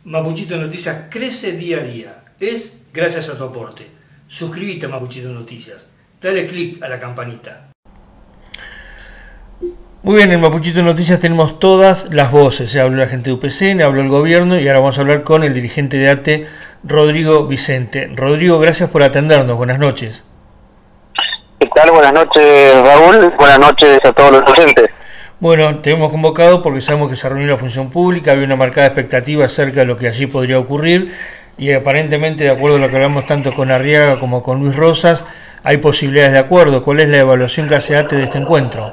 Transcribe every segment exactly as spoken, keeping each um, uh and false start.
Mapuchito Noticias crece día a día. Es gracias a tu aporte. Suscríbete a Mapuchito Noticias. Dale click a la campanita. Muy bien, en Mapuchito Noticias tenemos todas las voces. Se habló la gente de U P C N, habló el gobierno y ahora vamos a hablar con el dirigente de A T E, Rodrigo Vicente. Rodrigo, gracias por atendernos. Buenas noches. ¿Qué tal? Buenas noches, Raúl. Buenas noches a todos los docentes. Bueno, te hemos convocado porque sabemos que se reunió la función pública, había una marcada expectativa acerca de lo que allí podría ocurrir y aparentemente, de acuerdo a lo que hablamos tanto con Arriaga como con Luis Rosas, hay posibilidades de acuerdo. ¿Cuál es la evaluación que hace A T E de este encuentro?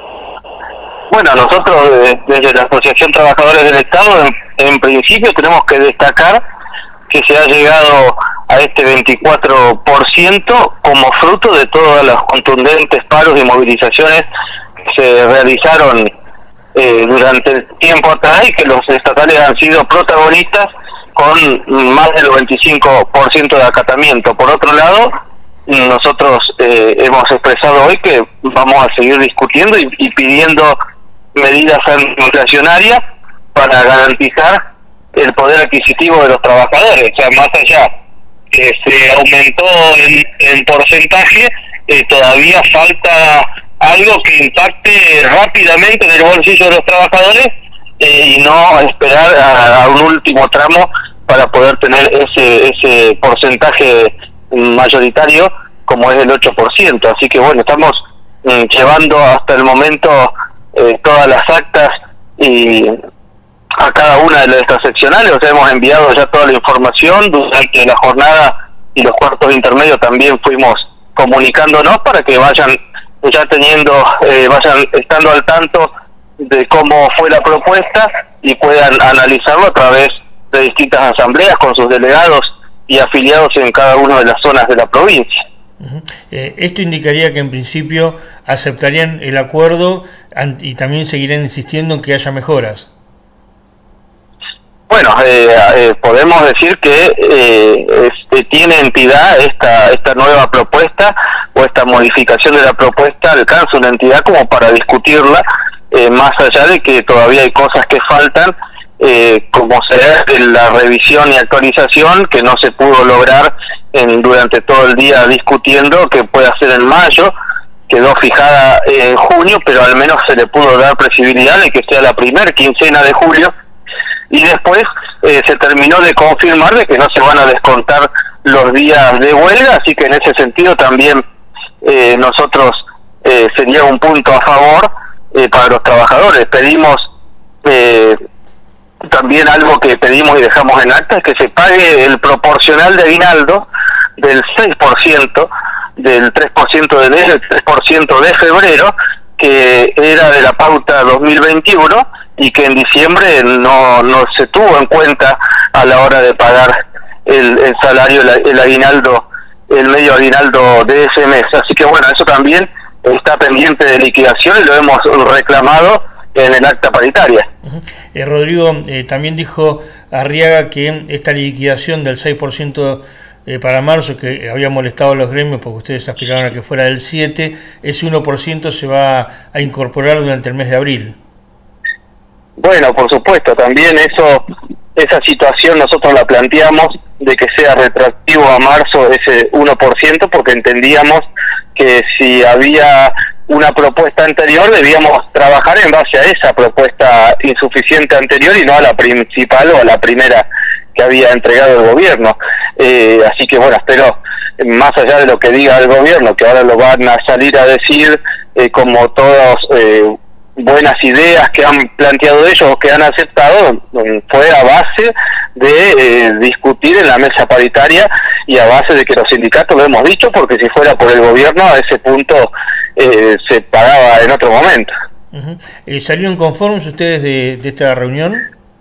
Bueno, nosotros desde la Asociación Trabajadores del Estado, en, en principio tenemos que destacar que se ha llegado a este veinticuatro por ciento como fruto de todos los contundentes paros y movilizaciones se realizaron eh, durante el tiempo atrás y que los estatales han sido protagonistas con más del veinticinco por ciento de acatamiento. Por otro lado, nosotros eh, hemos expresado hoy que vamos a seguir discutiendo y, y pidiendo medidas inflacionarias para garantizar el poder adquisitivo de los trabajadores. O sea, más allá que se aumentó en, en porcentaje, eh, todavía falta algo que impacte rápidamente en el bolsillo de los trabajadores eh, y no esperar a, a un último tramo para poder tener ese ese porcentaje mayoritario como es el ocho por ciento. Así que bueno, estamos mm, llevando hasta el momento eh, todas las actas y a cada una de estas seccionales, o sea, hemos enviado ya toda la información. Durante la jornada y los cuartos intermedios también fuimos comunicándonos para que vayan ya teniendo, eh, vayan estando al tanto de cómo fue la propuesta y puedan analizarlo a través de distintas asambleas con sus delegados y afiliados en cada una de las zonas de la provincia. Uh-huh. eh, esto indicaría que en principio aceptarían el acuerdo y también seguirán insistiendo en que haya mejoras. Bueno, eh, eh, podemos decir que eh, este, tiene entidad esta esta nueva propuesta o esta modificación de la propuesta, alcanza una entidad como para discutirla, eh, más allá de que todavía hay cosas que faltan, eh, como será la revisión y actualización que no se pudo lograr en, durante todo el día discutiendo, que puede hacer en mayo, quedó fijada en junio, pero al menos se le pudo dar previsibilidad de que sea la primer quincena de julio. Y después eh, se terminó de confirmar de que no se van a descontar los días de huelga, así que en ese sentido también eh, nosotros eh, sería un punto a favor eh, para los trabajadores. Pedimos eh, también algo que pedimos y dejamos en acta, es que se pague el proporcional de aguinaldo del seis por ciento, del tres por ciento de enero, el tres por ciento de febrero, que era de la pauta dos mil veintiuno, y que en diciembre no no se tuvo en cuenta a la hora de pagar el, el salario, el, el aguinaldo, el medio aguinaldo de ese mes. Así que bueno, eso también está pendiente de liquidación y lo hemos reclamado en el acta paritaria. Uh-huh. eh, Rodrigo, eh, también dijo Arriaga que esta liquidación del seis por ciento eh, para marzo, que había molestado a los gremios porque ustedes aspiraron a que fuera del siete por ciento, ese uno por ciento se va a incorporar durante el mes de abril. Bueno, por supuesto, también eso, esa situación nosotros la planteamos de que sea retroactivo a marzo ese uno por ciento, porque entendíamos que si había una propuesta anterior debíamos trabajar en base a esa propuesta insuficiente anterior y no a la principal o a la primera que había entregado el gobierno. Eh, así que bueno, espero, más allá de lo que diga el gobierno, que ahora lo van a salir a decir eh, como todos eh, buenas ideas que han planteado ellos o que han aceptado, fue a base de eh, discutir en la mesa paritaria y a base de que los sindicatos lo hemos dicho, porque si fuera por el gobierno a ese punto eh, se pagaba en otro momento. Uh-huh. eh, ¿Salieron conformes ustedes de, de esta reunión?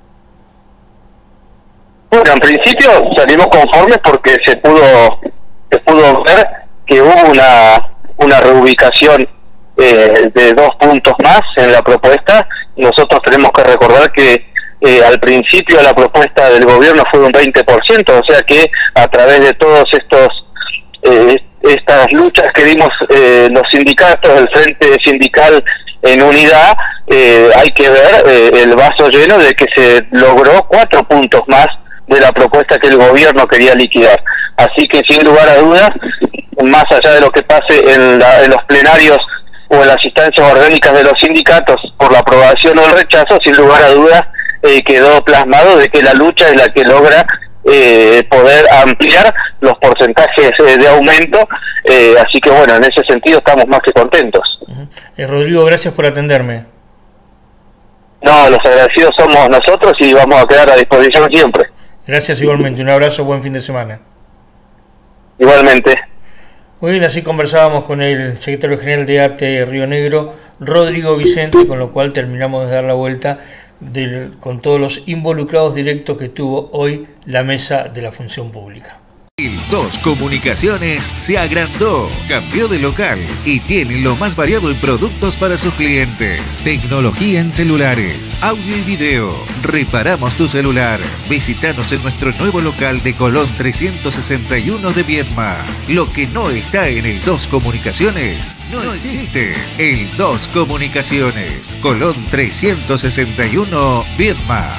Bueno, en principio salimos conformes porque se pudo se pudo ver que hubo una una reubicación Eh, de dos puntos más en la propuesta. Nosotros tenemos que recordar que eh, al principio la propuesta del gobierno fue de un veinte por ciento, o sea que a través de todos estos eh, estas luchas que dimos eh, los sindicatos, el frente sindical en unidad, eh, hay que ver eh, el vaso lleno de que se logró cuatro puntos más de la propuesta que el gobierno quería liquidar. Así que sin lugar a dudas, más allá de lo que pase en, la, en los plenarios o en las instancias orgánicas de los sindicatos por la aprobación o el rechazo, sin lugar a dudas eh, quedó plasmado de que la lucha es la que logra eh, poder ampliar los porcentajes eh, de aumento, eh, así que bueno, en ese sentido estamos más que contentos. Uh-huh. eh, Rodrigo, gracias por atenderme. No, los agradecidos somos nosotros y vamos a quedar a disposición siempre. Gracias igualmente, un abrazo, buen fin de semana. Igualmente. Muy bien, así conversábamos con el secretario general de A T E Río Negro, Rodrigo Vicente, con lo cual terminamos de dar la vuelta de, con todos los involucrados directos que tuvo hoy la mesa de la función pública. El dos Comunicaciones se agrandó, cambió de local y tiene lo más variado en productos para sus clientes. Tecnología en celulares, audio y video. Reparamos tu celular. Visítanos en nuestro nuevo local de Colón trescientos sesenta y uno de Viedma. Lo que no está en el dos Comunicaciones no, no existe. El dos Comunicaciones, Colón trescientos sesenta y uno, Viedma.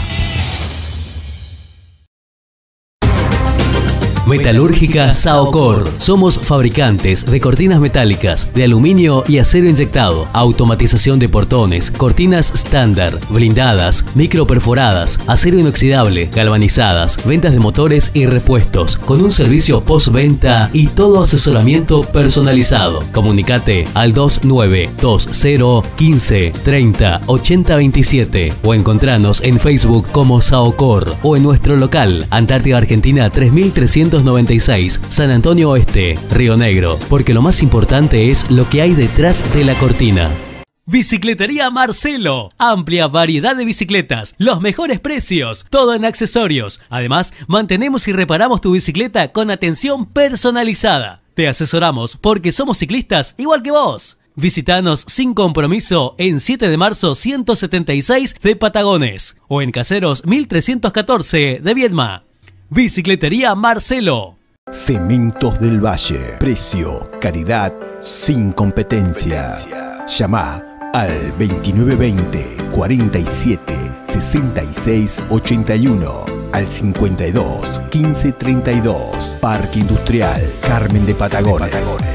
Metalúrgica Saocor. Somos fabricantes de cortinas metálicas, de aluminio y acero inyectado, automatización de portones, cortinas estándar, blindadas, microperforadas, acero inoxidable, galvanizadas, ventas de motores y repuestos, con un servicio postventa y todo asesoramiento personalizado. Comunicate al dos nueve dos cero uno cinco treinta ochenta veintisiete o encontranos en Facebook como Saocor o en nuestro local, Antártida Argentina tres mil trescientos noventa y seis, San Antonio Oeste, Río Negro, porque lo más importante es lo que hay detrás de la cortina. Bicicletería Marcelo. Amplia variedad de bicicletas, los mejores precios, todo en accesorios. Además, mantenemos y reparamos tu bicicleta con atención personalizada. Te asesoramos porque somos ciclistas igual que vos. Visítanos sin compromiso en siete de marzo ciento setenta y seis de Patagones o en Caseros mil trescientos catorce de Viedma. Bicicletería Marcelo. Cementos del Valle. Precio, calidad, sin competencia. Llama al veintinueve veinte, cuarenta y siete, sesenta y seis ochenta y uno, al cincuenta y dos, quince treinta y dos. Parque Industrial Carmen de Patagones. De Patagones.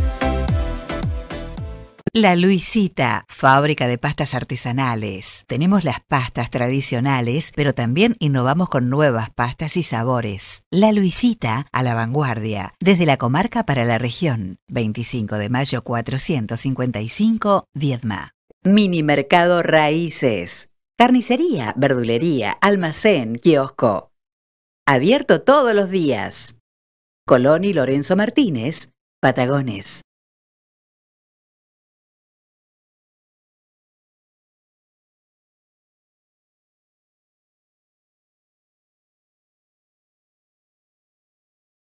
La Luisita, fábrica de pastas artesanales. Tenemos las pastas tradicionales, pero también innovamos con nuevas pastas y sabores. La Luisita, a la vanguardia, desde la comarca para la región. veinticinco de mayo cuatrocientos cincuenta y cinco, Viedma. Mini Mercado Raíces. Carnicería, verdulería, almacén, kiosco. Abierto todos los días. Colón y Lorenzo Martínez, Patagones.